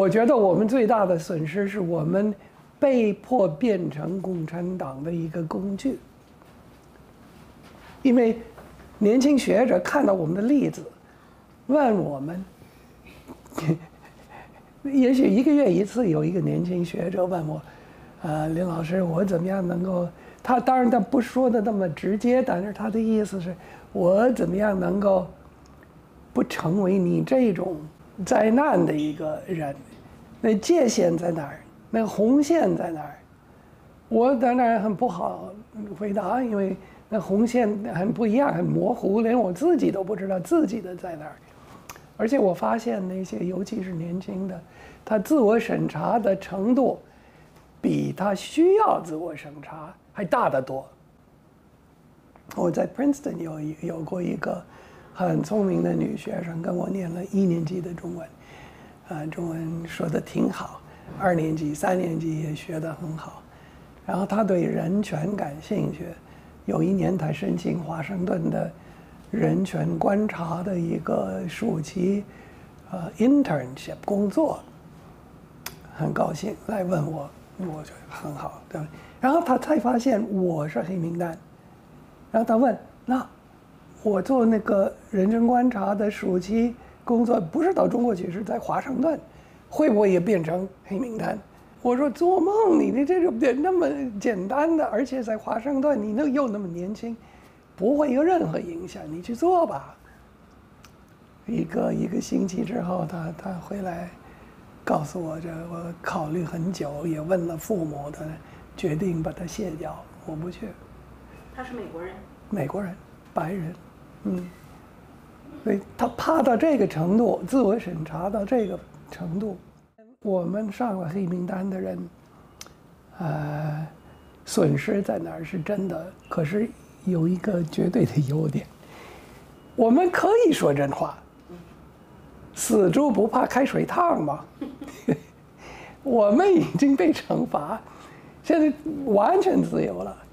我觉得我们最大的损失是我们被迫变成共产党的一个工具，因为年轻学者看到我们的例子，问我们，也许1个月一次有一个年轻学者问我，林老师，我怎么样能够？他当然他不说的那么直接，但是他的意思是我怎么样能够不成为你这种灾难的一个人？那界限在哪儿？那个红线在哪儿？我当然很不好回答，因为那红线很不一样，很模糊，连我自己都不知道自己的在哪儿。而且我发现那些，尤其是年轻的，他自我审查的程度，比他需要自我审查还大得多。我在 Princeton 有过一个很聪明的女学生，跟我念了1年级的中文，中文说的挺好，2年级、3年级也学得很好。然后她对人权感兴趣，有一年她申请华盛顿的人权观察的一个暑期internship 工作，很高兴来问我，我觉得很好，对吧？然后他才发现我是黑名单，然后他问，那我做那个人权观察的暑期工作不是到中国去，是在华盛顿，会不会也变成黑名单？我说做梦，你这种那么简单的，而且在华盛顿你又那么年轻，不会有任何影响，你去做吧。一个星期之后，他回来告诉我，我考虑很久，也问了父母的，决定把它卸掉，我不去。 他是美国人。 美国人，白人，所以他怕到这个程度，自我审查到这个程度。我们上了黑名单的人，损失在哪儿是真的，可是有一个绝对的优点，我们可以说真话。死猪不怕开水烫嘛，我们已经被惩罚，现在完全自由了。